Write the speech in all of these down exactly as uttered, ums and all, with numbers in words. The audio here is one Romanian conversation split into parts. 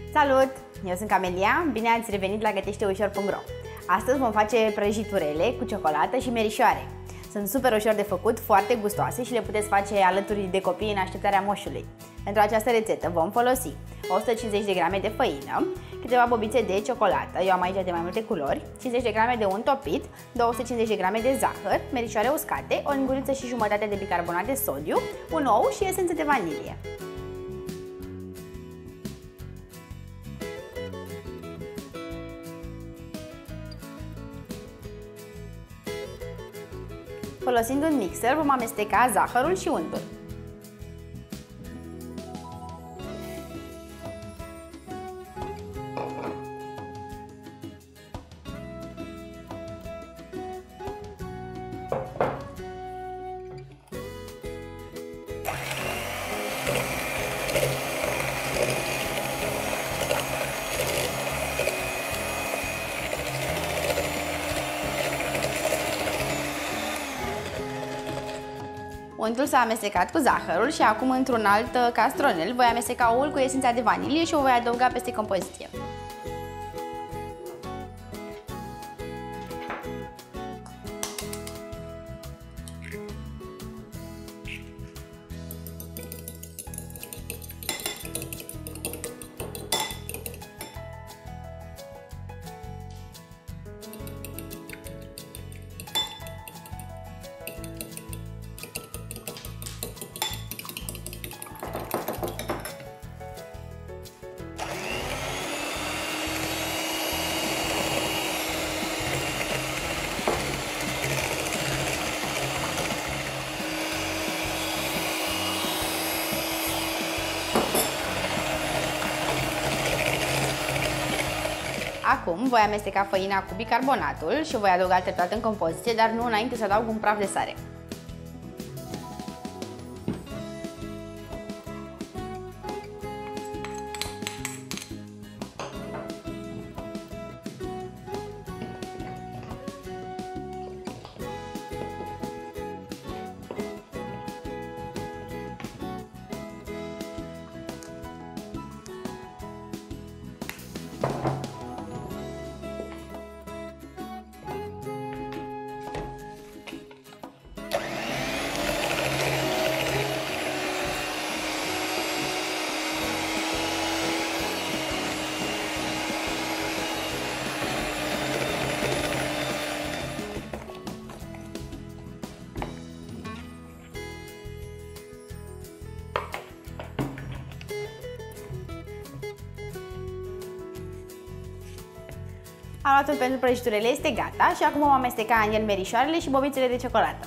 Salut! Eu sunt Camelia, bine ați revenit la gătește ușor punct ro. Astăzi vom face prăjiturele cu ciocolată și merișoare. Sunt super ușor de făcut, foarte gustoase și le puteți face alături de copii în așteptarea moșului. Pentru această rețetă vom folosi o sută cincizeci de grame de făină, câteva bobițe de ciocolată, eu am aici de mai multe culori, cincizeci de grame de unt topit, două sute cincizeci de grame de zahăr, merișoare uscate, o linguriță și jumătate de bicarbonat de sodiu, un ou și esență de vanilie. Folosind un mixer, vom amesteca zahărul și untul. Untul s-a amestecat cu zahărul și acum într-un alt castronel voi amesteca oul cu esența de vanilie și o voi adăuga peste compoziție. Acum voi amesteca făina cu bicarbonatul și o voi adăuga treptat în compoziție, dar nu înainte să adaug un praf de sare. Aluatul pentru prăjiturile este gata și acum vom amesteca în el merișoarele și bobițele de ciocolată.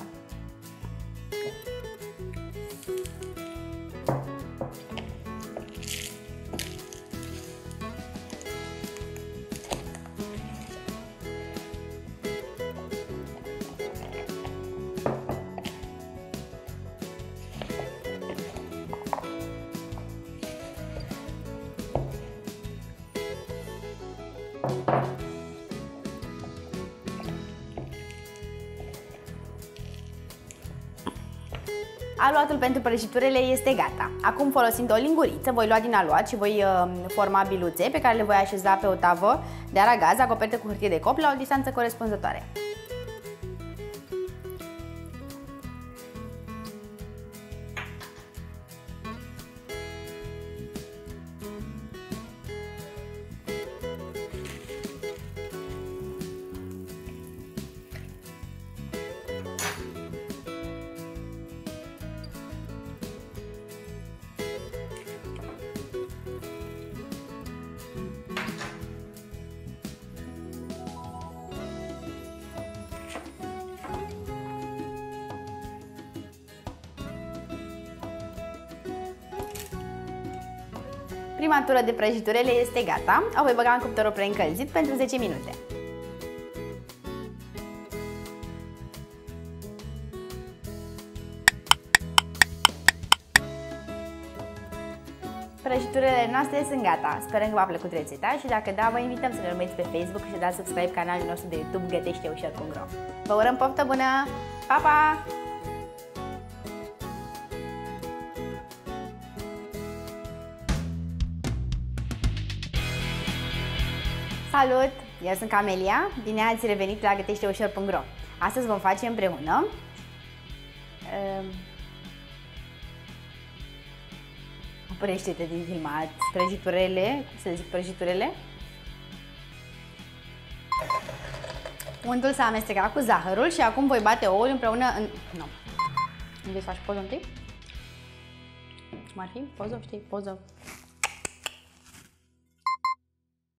Aluatul pentru prăjiturile este gata. Acum, folosind o linguriță, voi lua din aluat și voi uh, forma biluțe pe care le voi așeza pe o tavă de aragaz acoperită cu hârtie de cop la o distanță corespunzătoare. Prima tură de prăjiturele este gata, o voi băga în cuptorul preîncălzit pentru zece minute. Prăjiturile noastre sunt gata, sperăm că v-a plăcut rețeta și dacă da, vă invităm să ne urmăriți pe Facebook și să dați subscribe canalul nostru de YouTube gătește ușor punct ro. Vă urăm poftă bună! Pa, pa! Salut! Eu sunt Camelia, bine ați revenit la gătește ușor punct ro. Astăzi vom face împreună uh, Oprește-te din filmat. Prăjiturele, cum să zic, prăjiturele. Untul s-a amestecat cu zahărul și acum voi bate ouul împreună în... Nu. Vrei să faci poză întâi? Cum ar fi? Poză? Știi? Poză.